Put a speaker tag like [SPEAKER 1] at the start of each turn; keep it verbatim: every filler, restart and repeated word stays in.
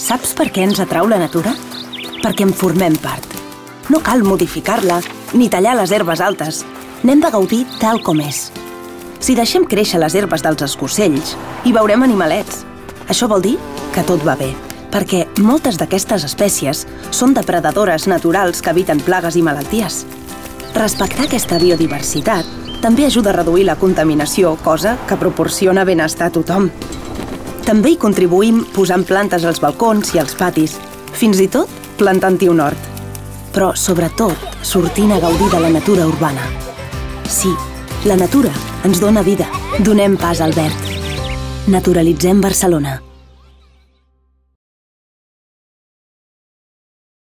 [SPEAKER 1] Saps per què ens atrau la natura? Perquè en formem part. No cal modificar-la, ni tallar les herbes altes. N'hem de gaudir tal com és. Si deixem créixer les herbes dels escorcells, hi veurem animalets. Això vol dir que tot va bé, perquè moltes d'aquestes espècies són depredadores naturals que eviten plagues i malalties. Respectar aquesta biodiversitat també ajuda a reduir la contaminació, cosa que proporciona benestar a tothom. També hi contribuïm posant plantes als balcons i als patis, fins i tot plantant-hi un hort. Però, sobretot, sortint a gaudir de la natura urbana. Sí, la natura ens dona vida. Donem pas al verd. Naturalitzem Barcelona.